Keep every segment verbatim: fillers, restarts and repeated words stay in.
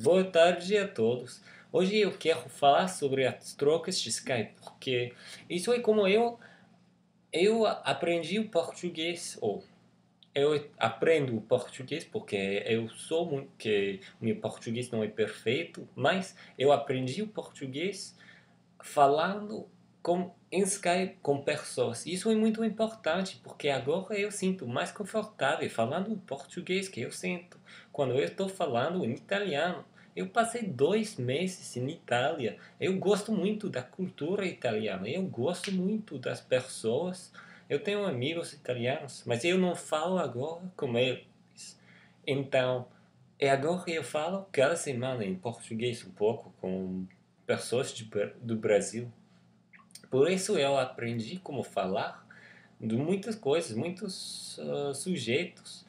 Boa tarde a todos. Hoje eu quero falar sobre as trocas de Skype, porque isso é como eu eu aprendi o português, ou eu aprendo o português porque eu sou muito que meu português não é perfeito, mas eu aprendi o português falando com, em Skype com pessoas. Isso é muito importante, porque agora eu sinto mais confortável falando o português que eu sinto quando eu estou falando em italiano. Eu passei dois meses em Itália. Eu gosto muito da cultura italiana. Eu gosto muito das pessoas. Eu tenho amigos italianos, mas eu não falo agora com eles. Então, é agora que eu falo cada semana em português um pouco com pessoas de, do Brasil. Por isso eu aprendi como falar de muitas coisas, muitos uh, sujeitos.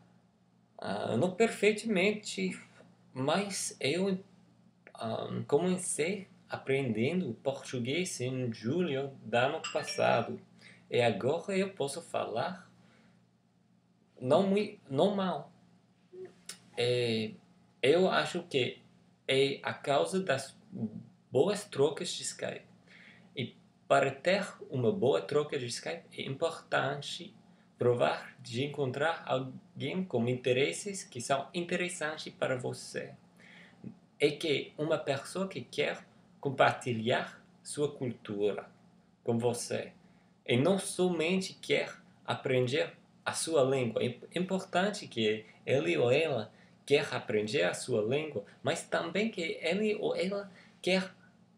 Uh, não perfeitamente, mas eu uh, comecei aprendendo português em julho do ano passado. E agora eu posso falar não, muito, não mal. É, eu acho que é a causa das boas trocas de Skype. E para ter uma boa troca de Skype é importante provar de encontrar alguém com interesses que são interessantes para você. É que uma pessoa que quer compartilhar sua cultura com você e não somente quer aprender a sua língua. É importante que ele ou ela quer aprender a sua língua, mas também que ele ou ela quer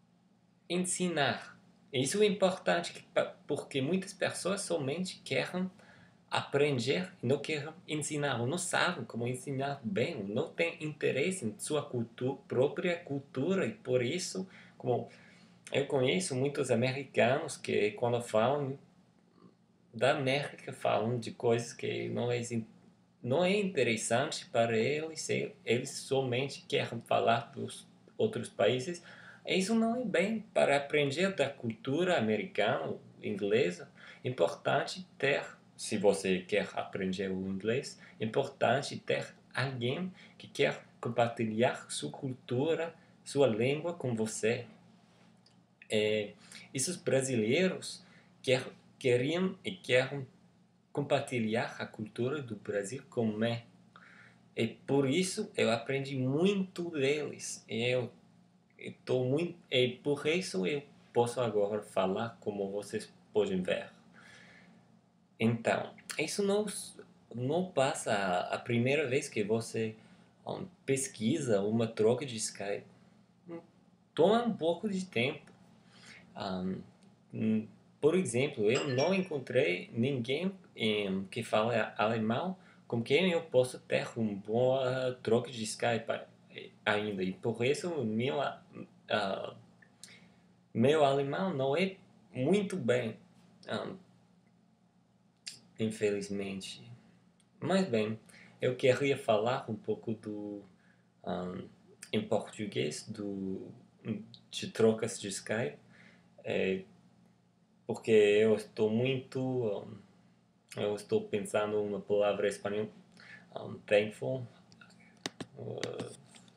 ensinar. Isso é importante porque muitas pessoas somente querem aprender e não querem ensinar, ou não sabem como ensinar bem, ou não têm interesse em sua cultura, própria cultura, e por isso, como eu conheço muitos americanos que quando falam da América falam de coisas que não é, não é interessante para eles, eles somente querem falar dos outros países. Isso não é bem para aprender da cultura americana, inglesa. Importante ter, se você quer aprender o inglês, importante ter alguém que quer compartilhar sua cultura, sua língua com você. É, esses brasileiros quer, queriam e querem compartilhar a cultura do Brasil comigo. E por isso eu aprendi muito deles. E eu estou muito, e por isso eu posso agora falar como vocês podem ver. Então, isso não, não passa a, a primeira vez que você um, pesquisa uma troca de Skype. Toma um pouco de tempo. Um, por exemplo, eu não encontrei ninguém um, que fala alemão com quem eu posso ter uma boa troca de Skype ainda. E por isso meu, uh, meu alemão não é muito bem, um, infelizmente. Mas bem, eu queria falar um pouco do um, em português do, de trocas de Skype. É, porque eu estou muito um, eu estou pensando uma palavra em espanhol, um, thankful, uh,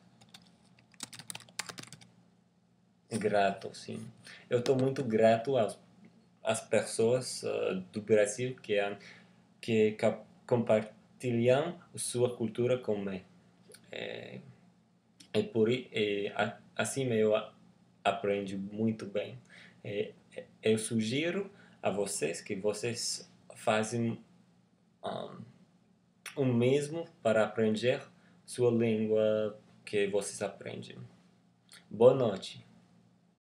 grato, sim. Eu estou muito grato às, às pessoas uh, do Brasil que, que compartilham sua cultura comigo. É, é por, é, assim eu aprendi muito bem. É, eu sugiro a vocês que vocês fazem um, o mesmo para aprender sua língua que vocês aprendem. Boa noite.